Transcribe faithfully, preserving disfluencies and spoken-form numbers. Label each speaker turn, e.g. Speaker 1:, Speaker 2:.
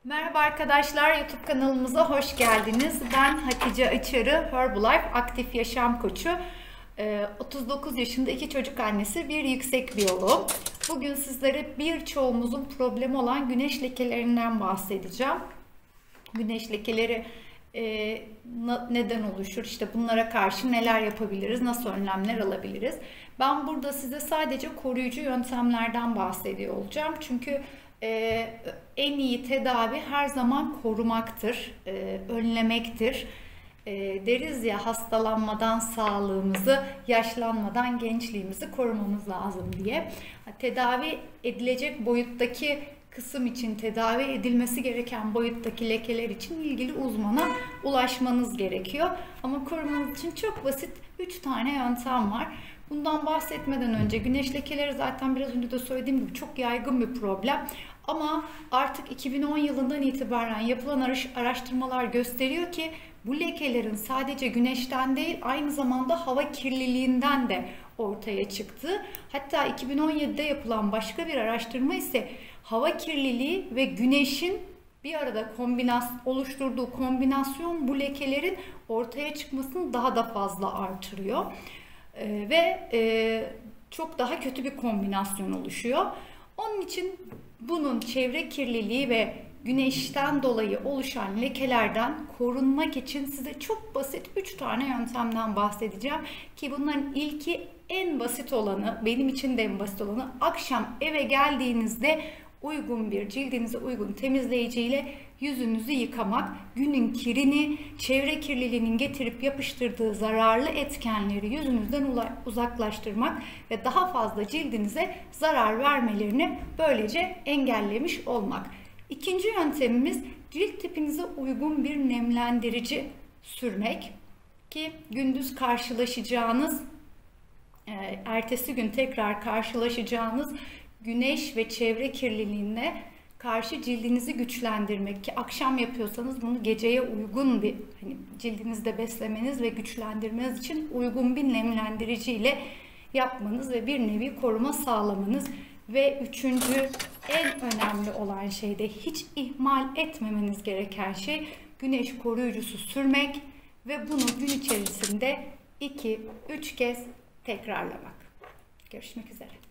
Speaker 1: Merhaba arkadaşlar, YouTube kanalımıza hoş geldiniz. Ben Hatice Açarı, Herbalife Aktif Yaşam Koçu. otuz dokuz yaşında iki çocuk annesi, bir yüksek biyoloğum. Bugün sizlere birçoğumuzun problemi olan güneş lekelerinden bahsedeceğim. Güneş lekeleri e, neden oluşur? İşte bunlara karşı neler yapabiliriz? Nasıl önlemler alabiliriz? Ben burada size sadece koruyucu yöntemlerden bahsediyor olacağım. Çünkü Ee, en iyi tedavi her zaman korumaktır, e, önlemektir. E, deriz ya, hastalanmadan sağlığımızı, yaşlanmadan gençliğimizi korumamız lazım diye. Tedavi edilecek boyuttaki kısım için, tedavi edilmesi gereken boyuttaki lekeler için ilgili uzmana ulaşmanız gerekiyor. Ama korumanız için çok basit üç tane yöntem var. Bundan bahsetmeden önce güneş lekeleri zaten biraz önce de söylediğim gibi çok yaygın bir problem. Ama artık iki bin on yılından itibaren yapılan araştırmalar gösteriyor ki bu lekelerin sadece güneşten değil, aynı zamanda hava kirliliğinden de ortaya çıktı. Hatta iki bin on yedide yapılan başka bir araştırma ise hava kirliliği ve güneşin bir arada kombinasyon oluşturduğu kombinasyon bu lekelerin ortaya çıkmasını daha da fazla artırıyor. Ee, ve e, çok daha kötü bir kombinasyon oluşuyor. Onun için bunun çevre kirliliği ve güneşten dolayı oluşan lekelerden korunmak için size çok basit üç tane yöntemden bahsedeceğim. Ki bunların ilki, en basit olanı, benim için de en basit olanı, akşam eve geldiğinizde uygun bir, cildinize uygun temizleyiciyle yüzünüzü yıkamak. Günün kirini, çevre kirliliğinin getirip yapıştırdığı zararlı etkenleri yüzünüzden uzaklaştırmak ve daha fazla cildinize zarar vermelerini böylece engellemiş olmak. İkinci yöntemimiz, cilt tipinize uygun bir nemlendirici sürmek ki gündüz karşılaşacağınız, ertesi gün tekrar karşılaşacağınız güneş ve çevre kirliliğine karşı cildinizi güçlendirmek, ki akşam yapıyorsanız bunu geceye uygun bir, hani cildinizde beslemeniz ve güçlendirmeniz için uygun bir nemlendirici ile yapmanız ve bir nevi koruma sağlamanız. Ve üçüncü, en önemli olan şey de hiç ihmal etmemeniz gereken şey, güneş koruyucusu sürmek ve bunu gün içerisinde iki üç kez tekrarlamak. Görüşmek üzere.